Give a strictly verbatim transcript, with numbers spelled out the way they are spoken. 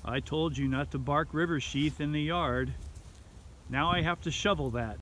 I told you not to bark river sheath in the yard. Now I have to shovel that.